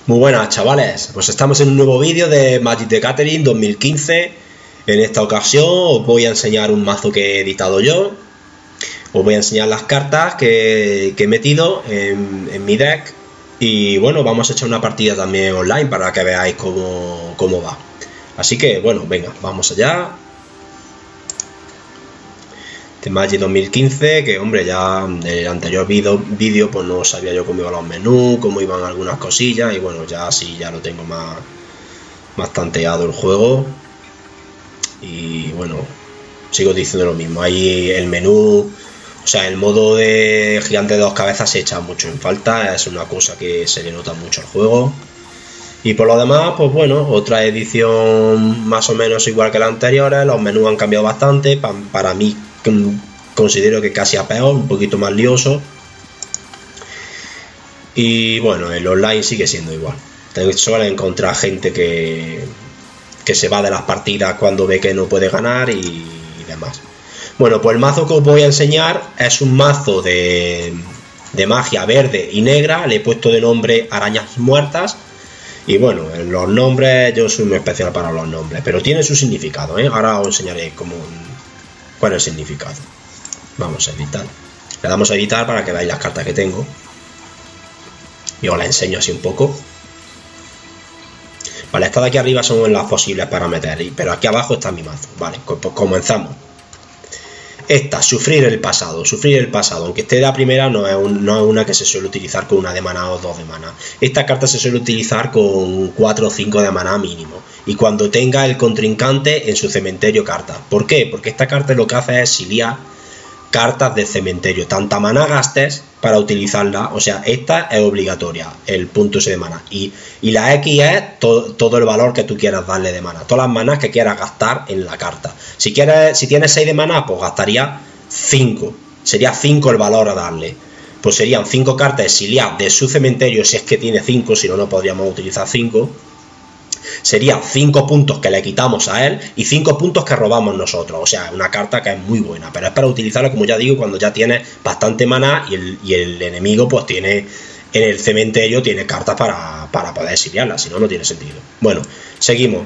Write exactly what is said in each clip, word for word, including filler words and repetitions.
Muy buenas, chavales, pues estamos en un nuevo vídeo de Magic the Gathering dos mil quince. En esta ocasión os voy a enseñar un mazo que he editado yo. Os voy a enseñar las cartas que, que he metido en, en mi deck. Y bueno, vamos a echar una partida también online para que veáis cómo, cómo va. Así que bueno, venga, vamos allá. De Magic dos mil quince, que hombre, ya en el anterior vídeo pues no sabía yo cómo iban los menús, cómo iban algunas cosillas, y bueno, ya sí, ya lo tengo más, más tanteado el juego. Y bueno, sigo diciendo lo mismo, ahí el menú, o sea, el modo de gigante de dos cabezas se echa mucho en falta, es una cosa que se le nota mucho al juego. Y por lo demás, pues bueno, otra edición más o menos igual que la anterior, los menús han cambiado bastante, para, para mí considero que casi a peor, un poquito más lioso. Y bueno, el online sigue siendo igual. Suele encontrar gente que, que se va de las partidas cuando ve que no puede ganar y, y demás. Bueno, pues el mazo que os voy a enseñar es un mazo de, de magia verde y negra. Le he puesto de nombre Arañas Muertas. Y bueno, en los nombres, yo soy muy especial para los nombres, pero tiene su significado, ¿eh? Ahora os enseñaré cómo, cuál es el significado. Vamos a editar. Le damos a editar para que veáis las cartas que tengo. Y os las enseño así un poco. Vale, estas de aquí arriba son las posibles para meter, pero aquí abajo está mi mazo. Vale, pues comenzamos. Esta, sufrir el pasado. Sufrir el pasado, aunque esté la primera, no es, un, no es una que se suele utilizar con una de maná o dos de maná. Esta carta se suele utilizar con cuatro o cinco de maná mínimo. Y cuando tenga el contrincante en su cementerio carta. ¿Por qué? Porque esta carta lo que hace es exiliar cartas de cementerio. Tanta maná gastes para utilizarla. O sea, esta es obligatoria, el punto ese de maná. Y, y la X es to, todo el valor que tú quieras darle de maná. Todas las manás que quieras gastar en la carta. Si, quieres, si tienes seis de maná, pues gastaría cinco. Sería cinco el valor a darle. Pues serían cinco cartas exiliadas de su cementerio, si es que tiene cinco, si no, no podríamos utilizar cinco. Serían cinco puntos que le quitamos a él y cinco puntos que robamos nosotros. O sea, una carta que es muy buena, pero es para utilizarla, como ya digo, cuando ya tienes bastante maná y el, y el enemigo pues tiene en el cementerio, tiene cartas para, para poder exiliarla, si no, no tiene sentido. Bueno, seguimos.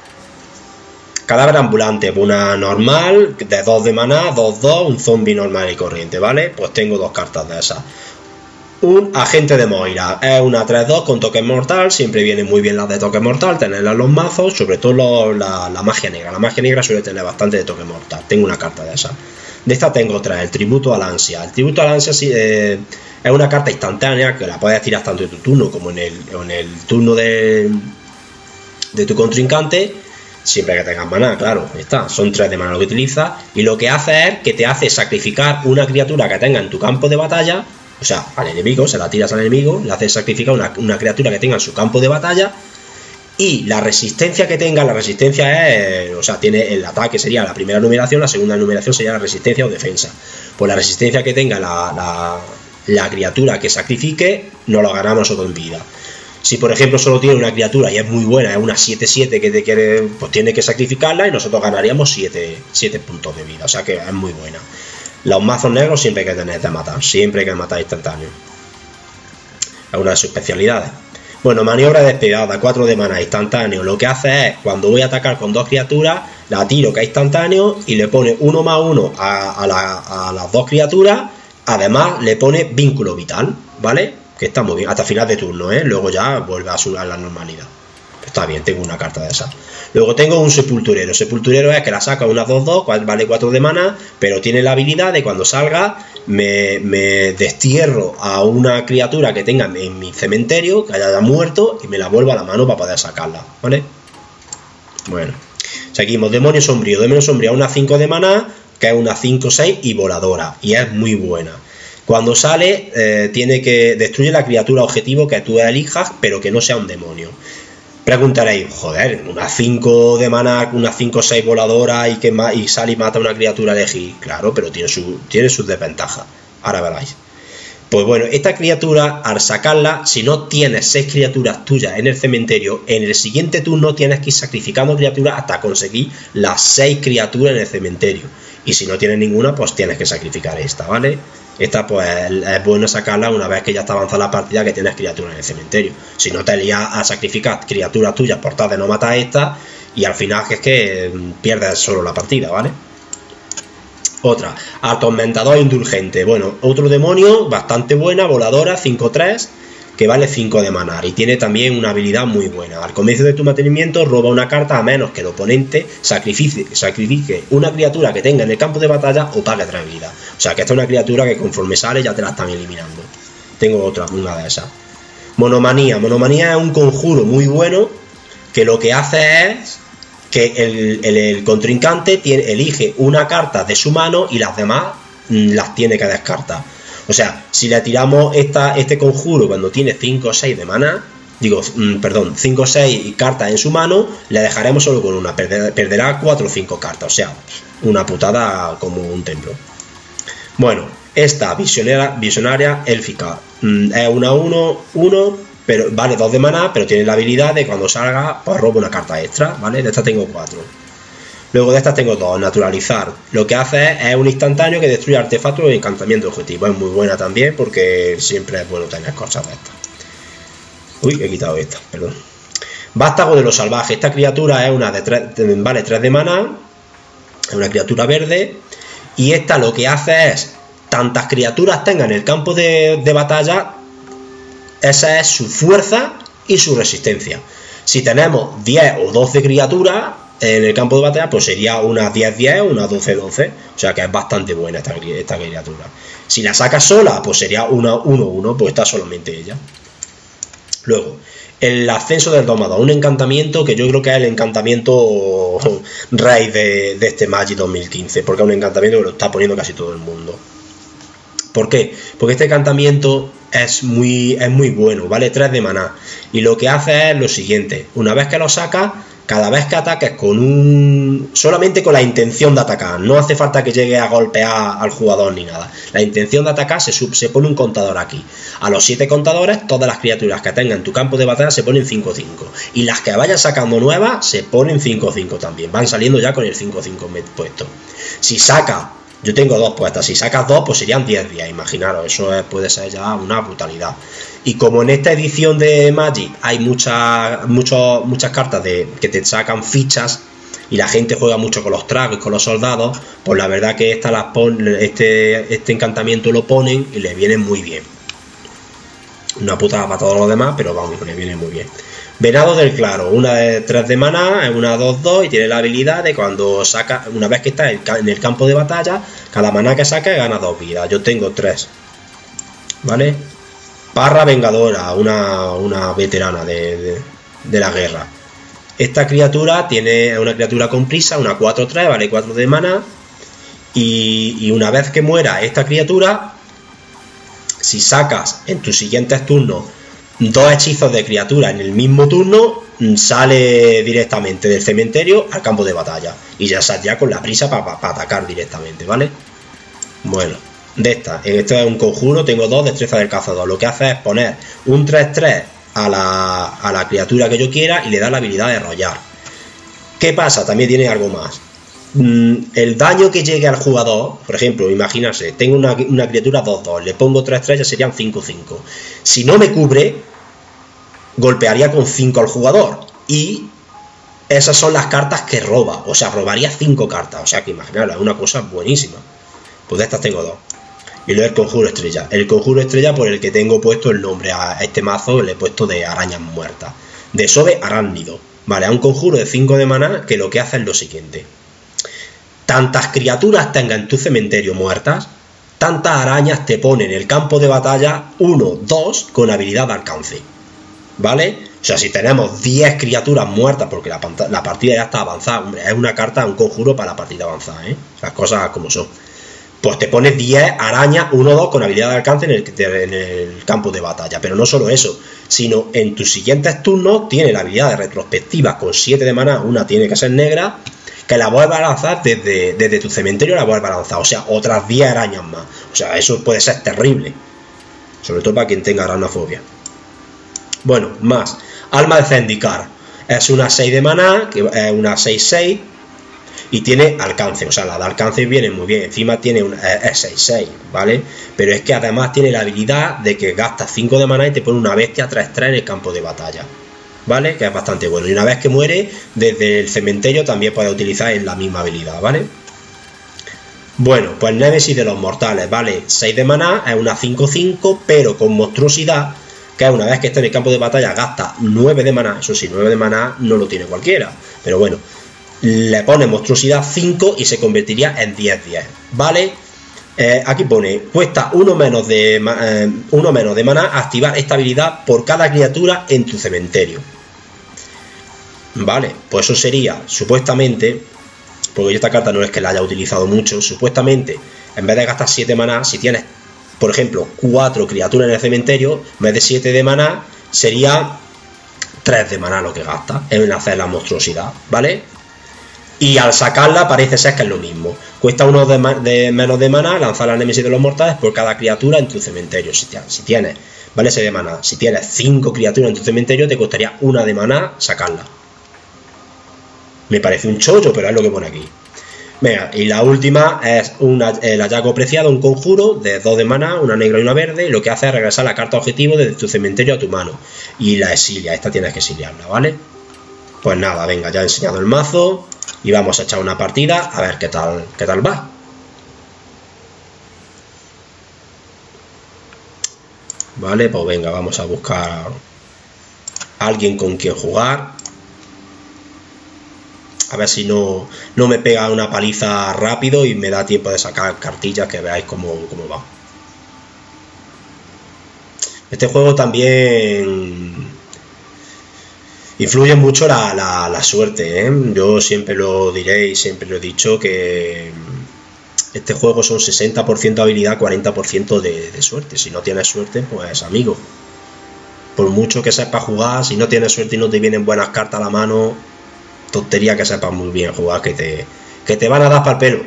Cadáver ambulante, una normal, de dos de maná, dos dos, un zombie normal y corriente, ¿vale? Pues tengo dos cartas de esas. Un agente de Moira, es una tres dos con toque mortal, siempre vienen muy bien las de toque mortal, tenerlas en los mazos, sobre todo lo, la, la magia negra. La magia negra suele tener bastante de toque mortal, tengo una carta de esa. De esta tengo otra, el tributo al ansia. El tributo al ansia sí, eh, es una carta instantánea que la puedes tirar tanto en tu turno como en el, en el turno de, de tu contrincante. Siempre que tengas maná, claro, está, son tres de maná lo que utiliza. Y lo que hace es que te hace sacrificar una criatura que tenga en tu campo de batalla. O sea, al enemigo, se la tiras al enemigo, le haces sacrificar una, una criatura que tenga en su campo de batalla. Y la resistencia que tenga, la resistencia es, o sea, tiene el ataque sería la primera numeración, la segunda numeración sería la resistencia o defensa. Pues la resistencia que tenga la, la, la criatura que sacrifique, nos lo ganamos nosotros en vida. Si por ejemplo solo tiene una criatura y es muy buena, es una siete siete que te quiere, pues tiene que sacrificarla y nosotros ganaríamos siete puntos de vida, o sea que es muy buena. Los mazos negros siempre hay que tener de matar, siempre hay que matar instantáneo. Es una de sus especialidades. Bueno, maniobra despegada, cuatro de maná instantáneo. Lo que hace es, cuando voy a atacar con dos criaturas, la tiro que es instantáneo y le pone uno más uno a, a, la, a las dos criaturas. Además le pone vínculo vital, ¿vale? Que está muy bien, hasta final de turno, ¿eh? Luego ya vuelve a subir a la normalidad. Está bien, tengo una carta de esa. Luego tengo un sepulturero. Sepulturero es que la saca una dos dos, vale cuatro de maná, pero tiene la habilidad de cuando salga me, me destierro a una criatura que tenga en mi cementerio, que haya muerto, y me la vuelvo a la mano para poder sacarla, ¿vale? Bueno, seguimos. Demonio sombrío. Demonio sombrío, una cinco de maná, que es una cinco seis y voladora, y es muy buena. Cuando sale, eh, tiene que destruir la criatura objetivo que tú elijas, pero que no sea un demonio. Preguntaréis, joder, una cinco de maná, una cinco seis voladora y que y sale y mata a una criatura elegir. Claro, pero tiene, su, tiene sus desventajas. Ahora veréis. Pues bueno, esta criatura, al sacarla, si no tienes seis criaturas tuyas en el cementerio, en el siguiente turno tienes que ir sacrificando criaturas hasta conseguir las seis criaturas en el cementerio. Y si no tienes ninguna, pues tienes que sacrificar esta, ¿vale? Esta pues es bueno sacarla una vez que ya está avanzada la partida, que tienes criaturas en el cementerio. Si no, te lías a sacrificar criaturas tuyas por tal de no matar a esta, y al final es que pierdes solo la partida, ¿vale? Otra, Atormentador Indulgente. Bueno, otro demonio bastante buena, voladora, cinco tres, que vale cinco de maná, y tiene también una habilidad muy buena. Al comienzo de tu mantenimiento roba una carta a menos que el oponente sacrifique, sacrifique una criatura que tenga en el campo de batalla o pague tres vidas. O sea que esta es una criatura que conforme sale ya te la están eliminando. Tengo otra, una de esas. Monomanía. Monomanía es un conjuro muy bueno que lo que hace es que el, el, el contrincante tiene, elige una carta de su mano y las demás mmm, las tiene que descartar. O sea, si le tiramos esta, este conjuro cuando tiene cinco o seis de maná, digo, mmm, perdón, cinco o seis cartas en su mano, le dejaremos solo con una, perder, perderá cuatro o cinco cartas, o sea, una putada como un templo. Bueno, esta visionaria, visionaria élfica mmm, es una uno uno, pero vale dos de maná, pero tiene la habilidad de cuando salga, pues robo una carta extra, ¿vale? De esta tengo cuatro. Luego de estas tengo dos, naturalizar. Lo que hace es, es un instantáneo que destruye artefactos y encantamiento objetivo. Es muy buena también porque siempre es bueno tener cosas de estas. Uy, he quitado esta, perdón. Vástago de los salvajes. Esta criatura es una de tres, vale tres de maná. Es una criatura verde. Y esta lo que hace es, tantas criaturas tenga en el campo de, de batalla, esa es su fuerza y su resistencia. Si tenemos diez o doce criaturas en el campo de batalla, pues sería una diez diez o una doce doce, o sea que es bastante buena esta, esta criatura. Si la sacas sola, pues sería una uno uno, pues está solamente ella. Luego, el ascenso del domador, un encantamiento que yo creo que es el encantamiento rey de, de este Magic dos mil quince, porque es un encantamiento que lo está poniendo casi todo el mundo. ¿Por qué? Porque este encantamiento es muy, es muy bueno, vale tres de maná, y lo que hace es lo siguiente: una vez que lo sacas, cada vez que ataques con un... solamente con la intención de atacar, no hace falta que llegue a golpear al jugador ni nada, la intención de atacar se, sub, se pone un contador aquí. A los siete contadores, todas las criaturas que tengan en tu campo de batalla se ponen cinco cinco, y las que vayas sacando nuevas se ponen cinco cinco también, van saliendo ya con el cinco cinco puesto. Si sacas, yo tengo dos puestas, si sacas dos pues serían diez diez, imaginaros, eso es, puede ser ya una brutalidad. Y como en esta edición de Magic hay muchas muchos, muchas cartas de, que te sacan fichas, y la gente juega mucho con los tragos y con los soldados, pues la verdad que esta las pon, este, este encantamiento lo ponen y le viene muy bien. Una putada para todos los demás, pero vamos, le viene muy bien. Venado del Claro, una de tres de maná, es una dos dos y tiene la habilidad de cuando saca, una vez que está en el campo de batalla, cada maná que saca gana dos vidas. Yo tengo tres, ¿vale? Parra Vengadora, una, una veterana de, de, de la guerra. Esta criatura tiene una criatura con prisa, una cuatro tres, vale cuatro de maná, y, y una vez que muera esta criatura, si sacas en tus siguientes turnos dos hechizos de criatura en el mismo turno, sale directamente del cementerio al campo de batalla y ya saldría con la prisa para pa, pa atacar directamente, ¿vale? Bueno, de esta, en esto es un conjuro, tengo dos, destreza del cazador. Lo que hace es poner un tres tres a la, a la criatura que yo quiera y le da la habilidad de rollar. ¿Qué pasa? También tiene algo más. El daño que llegue al jugador, por ejemplo, imagínate, tengo una, una criatura dos dos, le pongo tres tres, ya serían cinco cinco. Si no me cubre, golpearía con cinco al jugador, y esas son las cartas que roba, o sea, robaría cinco cartas, o sea que imaginaros, es una cosa buenísima. Pues de estas tengo dos. Y luego el conjuro estrella, el conjuro estrella por el que tengo puesto el nombre a este mazo, le he puesto de arañas muertas, de Sove Arácnido, vale, a un conjuro de cinco de maná que lo que hace es lo siguiente: tantas criaturas tenga en tu cementerio muertas, tantas arañas te ponen en el campo de batalla uno dos con habilidad de alcance, ¿vale? O sea, si tenemos diez criaturas muertas, porque la, la partida ya está avanzada, hombre, es una carta, un conjuro para la partida avanzada, ¿eh? Las cosas como son. Pues te pones diez arañas uno dos con habilidad de alcance en el, en el campo de batalla. Pero no solo eso, sino en tus siguientes turnos tiene la habilidad de retrospectiva con siete de maná, una tiene que ser negra, que la vuelve a lanzar desde, desde tu cementerio, la vuelve a lanzar, o sea, otras diez arañas más. O sea, eso puede ser terrible, sobre todo para quien tenga aracnofobia. Bueno, más, Alma de Zendikar, es una seis de maná, que es una seis seis, Y tiene alcance, o sea, la de alcance viene muy bien. Encima tiene un seis seis, ¿vale? Pero es que además tiene la habilidad de que gasta cinco de maná y te pone una bestia tres tres en el campo de batalla, ¿vale? Que es bastante bueno. Y una vez que muere, desde el cementerio también puede utilizar en la misma habilidad, ¿vale? Bueno, pues Némesis de los mortales, ¿vale? seis de maná, es una cinco cinco, pero con monstruosidad, que es una vez que esté en el campo de batalla gasta nueve de maná. Eso sí, nueve de maná no lo tiene cualquiera, pero bueno, le pone monstruosidad cinco y se convertiría en diez diez, ¿vale? Eh, aquí pone, cuesta uno menos de eh, uno menos de maná activar esta habilidad por cada criatura en tu cementerio. Vale, pues eso sería, supuestamente, porque yo esta carta no es que la haya utilizado mucho, supuestamente, en vez de gastar siete maná, si tienes, por ejemplo, cuatro criaturas en el cementerio, en vez de siete de maná, sería tres de maná lo que gasta en hacer la monstruosidad, ¿vale? Y al sacarla parece ser que es lo mismo. Cuesta uno de, de menos de maná lanzar la Némesis de los mortales por cada criatura en tu cementerio. Si, te, si tienes, ¿vale? seis de maná. Si tienes cinco criaturas en tu cementerio, te costaría una de maná sacarla. Me parece un chollo, pero es lo que pone aquí. Venga, y la última es una, el hallazgo preciado, un conjuro de dos de maná, una negra y una verde. Lo que hace es regresar la carta objetivo desde tu cementerio a tu mano. Y la exilia, esta tienes que exiliarla, ¿vale? Pues nada, venga, ya he enseñado el mazo. Y vamos a echar una partida a ver qué tal, qué tal va. Vale, pues venga, vamos a buscar a alguien con quien jugar. A ver si no, no me pega una paliza rápido y me da tiempo de sacar cartillas, que veáis cómo, cómo va. Este juego también influye mucho la, la, la suerte, ¿eh? Yo siempre lo diré y siempre lo he dicho, que este juego son sesenta por ciento habilidad, cuarenta por ciento de, de suerte. Si no tienes suerte, pues amigo, por mucho que sepas jugar, si no tienes suerte y no te vienen buenas cartas a la mano, tontería que sepas muy bien jugar, que te, que te van a dar para el pelo.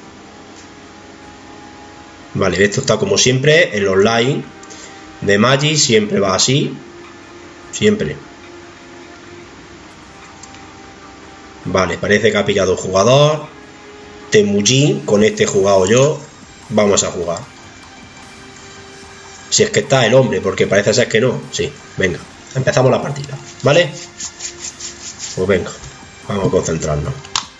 Vale, esto está como siempre, el online de Magic siempre va así, siempre. Vale, parece que ha pillado un jugador. Temujin, con este he jugado yo. Vamos a jugar. Si es que está el hombre, porque parece ser que no. Sí, venga, empezamos la partida, ¿vale? Pues venga, vamos a concentrarnos.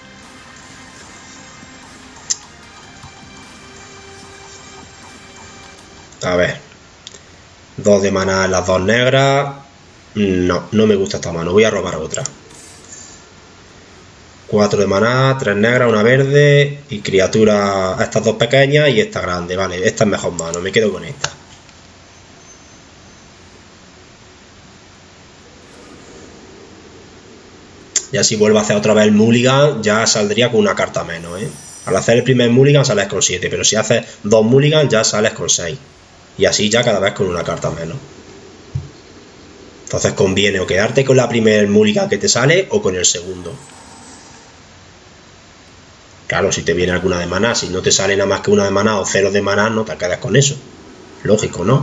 A ver. Dos de maná en las dos negras. No, no me gusta esta mano. Voy a robar otra. cuatro de maná, tres negras, una verde y criatura, estas dos pequeñas y esta grande. Vale, esta es mejor mano, me quedo con esta. Ya si vuelvo a hacer otra vez el mulligan, ya saldría con una carta menos, ¿eh? Al hacer el primer mulligan sales con siete, pero si haces dos mulligan ya sales con seis. Y así ya cada vez con una carta menos. Entonces conviene o quedarte con la primer mulligan que te sale o con el segundo. Claro, si te viene alguna de maná, si no te sale nada más que una de maná o cero de maná, no te quedas con eso. Lógico, ¿no?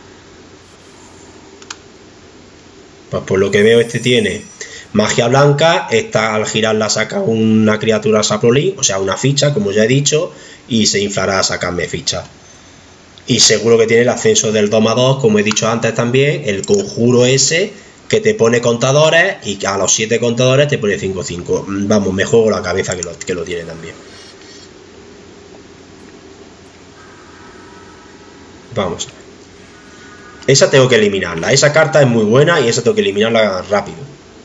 Pues por lo que veo este tiene magia blanca, esta al girarla saca una criatura saprolín, o sea, una ficha, como ya he dicho, y se inflará a sacarme ficha. Y seguro que tiene el ascenso del dos más dos, como he dicho antes también, el conjuro ese que te pone contadores y a los siete contadores te pone cinco cinco. Vamos, me juego la cabeza que lo, que lo tiene también. Vamos a ver. Esa tengo que eliminarla. Esa carta es muy buena y esa tengo que eliminarla rápido.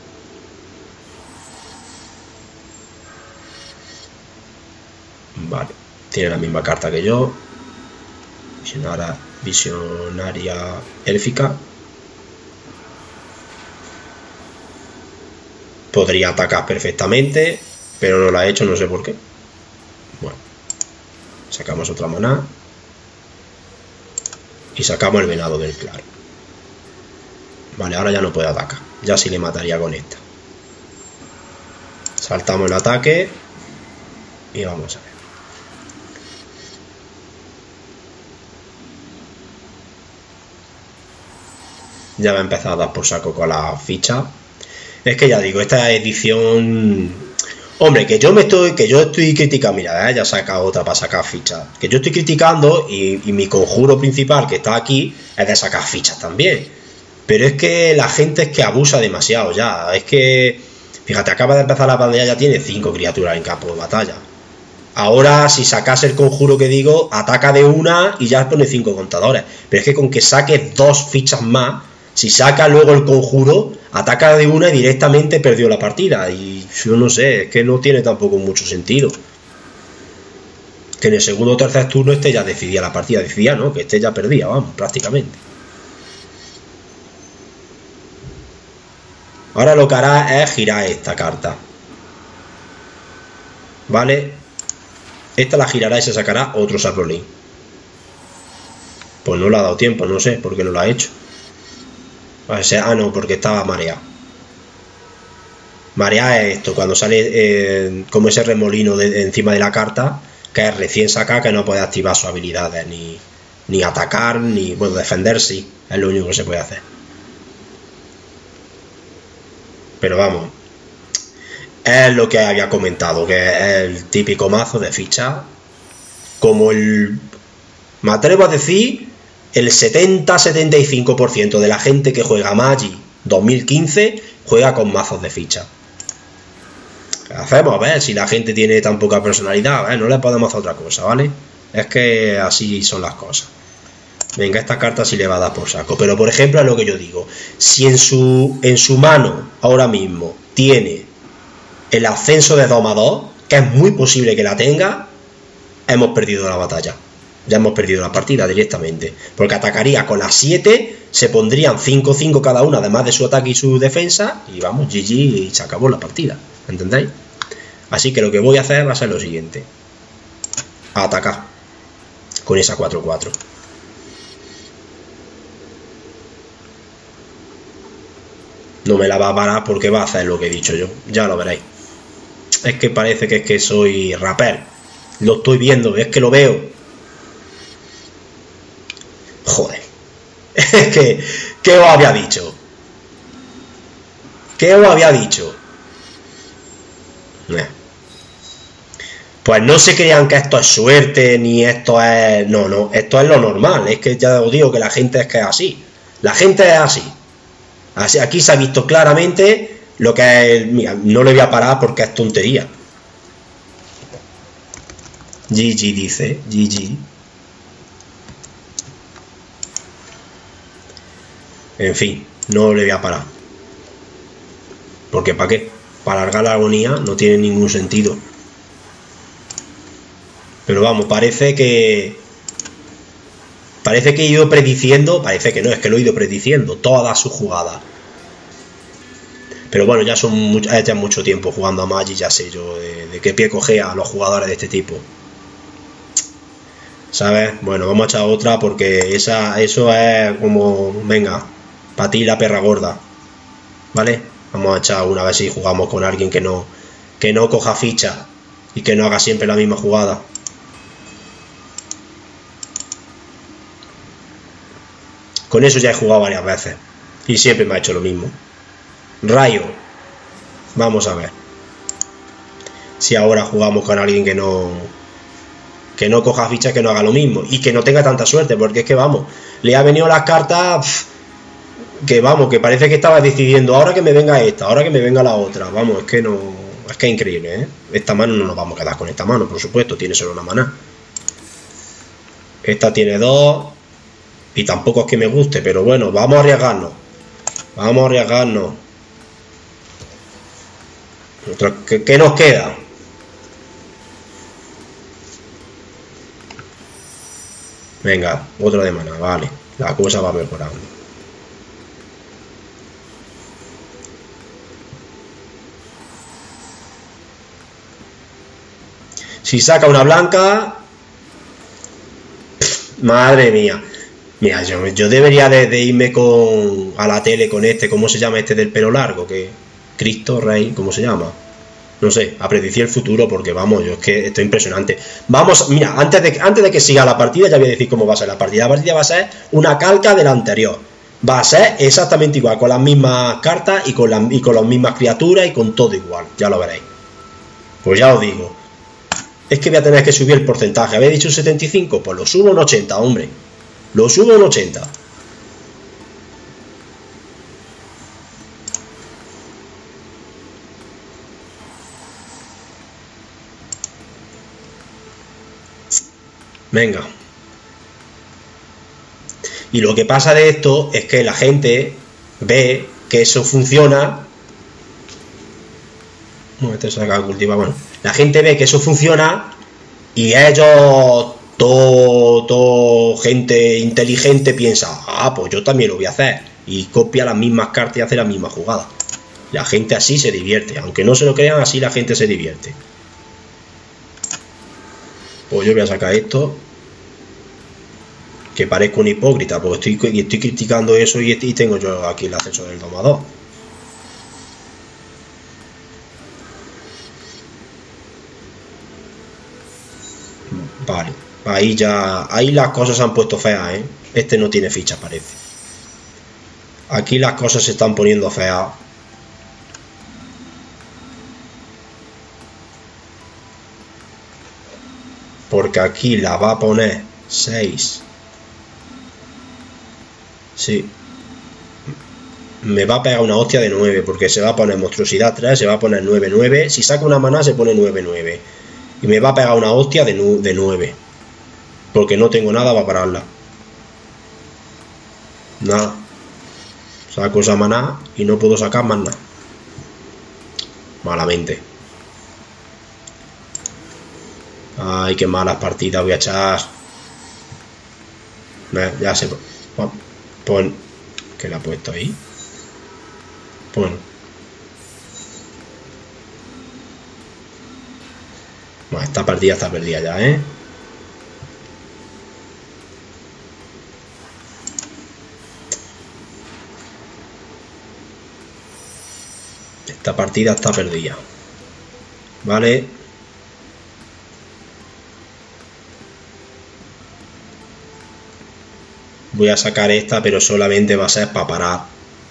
Vale. Tiene la misma carta que yo. Visionaria, visionaria élfica. Podría atacar perfectamente, pero no lo ha hecho, no sé por qué. Bueno, sacamos otra maná. Y sacamos el venado del claro. Vale, ahora ya no puede atacar. Ya sí le mataría con esta. Saltamos el ataque. Y vamos a ver. Ya va a empezar a dar por saco con la ficha. Es que ya digo, esta edición Hombre, que yo me estoy, que yo estoy criticando, mira, ¿eh? Ya saca otra para sacar fichas. Que yo estoy criticando y, y mi conjuro principal que está aquí es de sacar fichas también. Pero es que la gente es que abusa demasiado ya. Es que, fíjate, acaba de empezar la pandemia, ya tiene cinco criaturas en campo de batalla. Ahora, si sacas el conjuro que digo, ataca de una y ya pone cinco contadores. Pero es que con que saques dos fichas más, si saca luego el conjuro, ataca de una y directamente perdió la partida. Y yo no sé, es que no tiene tampoco mucho sentido. Que en el segundo o tercer turno este ya decidía la partida. Decidía, ¿no? Que este ya perdía, vamos, prácticamente. Ahora lo que hará es girar esta carta. ¿Vale? Esta la girará y se sacará otro Saprolin. Pues no le ha dado tiempo, no sé por qué no lo ha hecho. O sea, ah, no, porque estaba mareado. Mareado es esto, cuando sale eh, como ese remolino de, de encima de la carta, que es recién sacada, que no puede activar sus habilidades, ni, ni atacar, ni, bueno, defender sí, es lo único que se puede hacer. Pero vamos, es lo que había comentado, que es el típico mazo de ficha, como el, me atrevo a decir, el setenta a setenta y cinco por ciento de la gente que juega Magic dos mil quince juega con mazos de ficha. Hacemos a ver si la gente tiene tan poca personalidad, ¿eh? No le podemos hacer otra cosa, ¿vale? Es que así son las cosas. Venga, esta carta sí le va a dar por saco. Pero por ejemplo es lo que yo digo, si en su, en su mano ahora mismo tiene el ascenso de dos más dos, que es muy posible que la tenga, hemos perdido la batalla. Ya hemos perdido la partida directamente. Porque atacaría con las siete, se pondrían cinco cinco cada una, además de su ataque y su defensa, y vamos, G G, y se acabó la partida. ¿Entendéis? Así que lo que voy a hacer va a ser lo siguiente. A atacar con esa cuatro cuatro. No me la va a parar porque va a hacer lo que he dicho yo. Ya lo veréis. Es que parece que es que soy rapper. Lo estoy viendo, es que lo veo. Joder. Es que, ¿qué os había dicho? ¿Qué os había dicho? Eh. Pues no se crean que esto es suerte, ni esto es... No, no, esto es lo normal. Es que ya os digo que la gente es que es así. La gente es así. Así, aquí se ha visto claramente lo que es... Mira, no le voy a parar porque es tontería. G G dice, G G. En fin, no le voy a parar. Porque ¿para qué? Para alargar la agonía no tiene ningún sentido. Pero vamos, parece que... Parece que he ido prediciendo, parece que no, es que lo he ido prediciendo, todas sus jugadas. Pero bueno, ya son mucho, ya mucho tiempo jugando a Magic, ya sé yo de, de qué pie cogea a los jugadores de este tipo. ¿Sabes? Bueno, vamos a echar otra porque esa, eso es como, venga, para ti la perra gorda. ¿Vale? Vamos a echar una vez si jugamos con alguien que no, que no coja ficha y que no haga siempre la misma jugada. Con eso ya he jugado varias veces y siempre me ha hecho lo mismo. Rayo. Vamos a ver si ahora jugamos con alguien que no que no coja ficha, que no haga lo mismo y que no tenga tanta suerte, porque es que vamos, le ha venido las cartas pff, que vamos, que parece que estaba decidiendo ahora que me venga esta, ahora que me venga la otra. Vamos, es que no, es que es increíble, ¿eh? Esta mano no nos vamos a quedar con esta mano, por supuesto, tiene solo una maná. Esta tiene dos. Y tampoco es que me guste, pero bueno, vamos a arriesgarnos. Vamos a arriesgarnos. ¿Qué, qué nos queda? Venga, otra de mana, vale. La cosa va mejorando. Si saca una blanca... Pff, madre mía. Mira, yo, yo debería de, de irme con a la tele con este, ¿cómo se llama este del pelo largo? Que Cristo Rey, ¿cómo se llama? No sé, a predecir el futuro porque vamos, yo es que esto es impresionante. Vamos, mira, antes de, antes de que siga la partida ya voy a decir cómo va a ser la partida. La partida va a ser una calca de la anterior. Va a ser exactamente igual, con las mismas cartas y con, la, y con las mismas criaturas y con todo igual, ya lo veréis. Pues ya os digo. Es que voy a tener que subir el porcentaje. ¿Habéis dicho setenta y cinco? Pues lo subo a un ochenta, hombre. Lo subo a un ochenta. Venga. Y lo que pasa de esto es que la gente ve que eso funciona. No, este se acaba de cultivar. Bueno, la gente ve que eso funciona y ellos, todo, todo gente inteligente piensa, ah, pues yo también lo voy a hacer. Y copia las mismas cartas y hace la misma jugada. La gente así se divierte. Aunque no se lo crean, así la gente se divierte. Pues yo voy a sacar esto. Que parezco un hipócrita, porque estoy, estoy criticando eso y, y tengo yo aquí el ascenso del domador. Vale, ahí ya, ahí las cosas se han puesto feas, ¿eh? Este no tiene ficha, parece. Aquí las cosas se están poniendo feas. Porque aquí la va a poner seis. Sí. Me va a pegar una hostia de nueve, porque se va a poner monstruosidad tres, se va a poner nueve nueve. Si saca una maná se pone nueve nueve. Y me va a pegar una hostia de, de nueve. Porque no tengo nada para pararla. Nada. Saco esa maná y no puedo sacar más nada. Malamente. Ay, qué malas partidas voy a echar. Ya se... Pon... ¿Qué le ha puesto ahí? Pon... Bueno, esta partida está perdida ya, ¿eh? Esta partida está perdida. Vale. Voy a sacar esta, pero solamente va a ser para parar.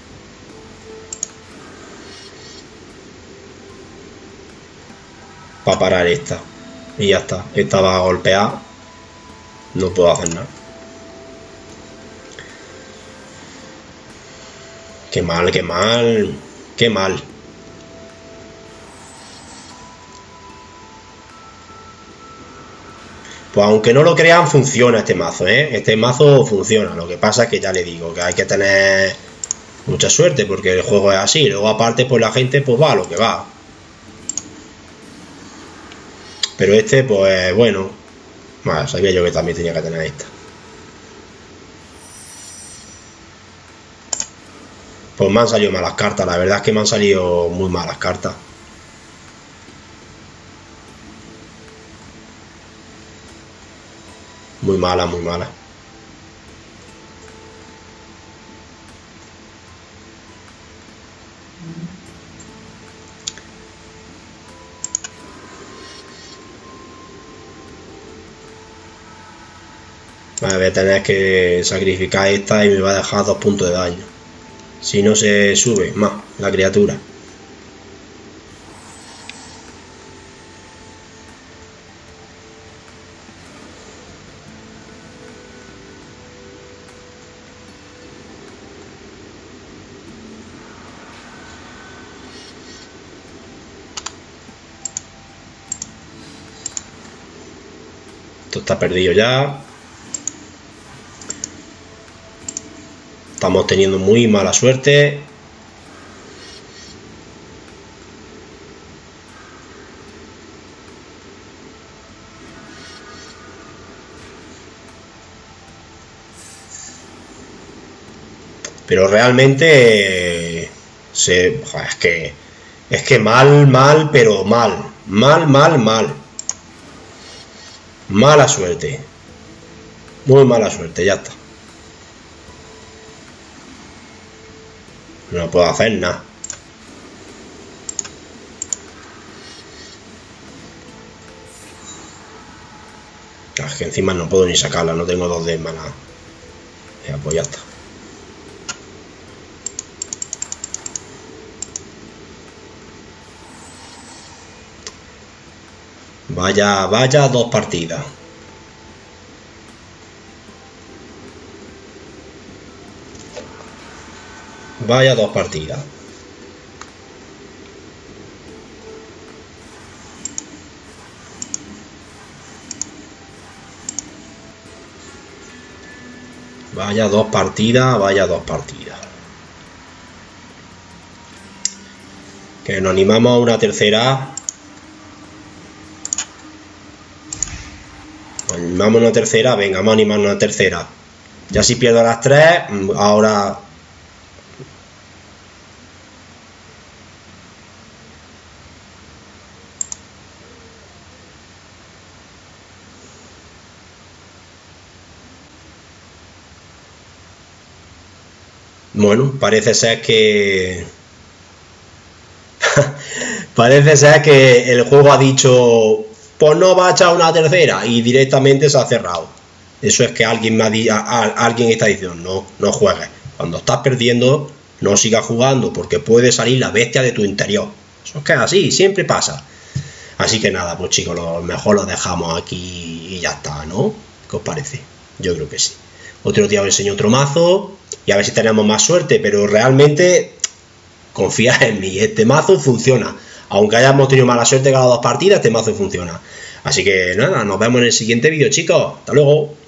Para parar esta. Y ya está. Esta va a golpear. No puedo hacer nada. Qué mal, qué mal. Qué mal. Pues aunque no lo crean, funciona este mazo, ¿eh? Este mazo funciona. Lo que pasa es que ya le digo que hay que tener mucha suerte porque el juego es así. Luego aparte, pues la gente pues va a lo que va. Pero este, pues bueno. Bueno, sabía yo que también tenía que tener esta. Pues me han salido malas cartas. La verdad es que me han salido muy malas cartas. Muy mala, muy mala. Vale, voy a tener que sacrificar esta y me va a dejar dos puntos de daño. Si no se sube más la criatura. Esto está perdido ya. Estamos teniendo muy mala suerte. Pero realmente se, joder, es que es que mal, mal, pero mal. Mal, mal, mal. Mala suerte. Muy mala suerte, ya está. No puedo hacer nada. Es que encima no puedo ni sacarla, no tengo dos de maná. Ya, pues ya está. Vaya, vaya dos partidas. Vaya dos partidas. Vaya dos partidas, vaya dos partidas. Que nos animamos a una tercera. Nos animamos a una tercera, venga, vamos a animarnos a una tercera. Ya si pierdo las tres, ahora... Bueno, parece ser que... parece ser que el juego ha dicho, pues no va a echar una tercera, y directamente se ha cerrado. Eso es que alguien me ha di... alguien está diciendo, no, no juegues. Cuando estás perdiendo, no sigas jugando, porque puede salir la bestia de tu interior. Eso es que es así, siempre pasa. Así que nada, pues chicos, lo mejor lo dejamos aquí y ya está, ¿no? ¿Qué os parece? Yo creo que sí. Otro día os enseño otro mazo y a ver si tenemos más suerte, pero realmente confía en mí, este mazo funciona. Aunque hayamos tenido mala suerte cada dos partidas, este mazo funciona. Así que nada, nos vemos en el siguiente vídeo, chicos. Hasta luego.